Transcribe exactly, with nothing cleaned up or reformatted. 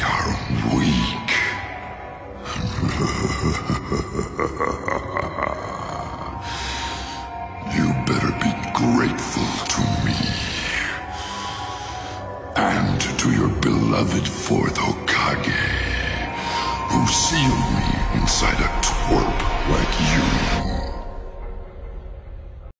are weak. You better be grateful to me. And to your beloved fourth Hokage, who sealed me inside a twerp like you.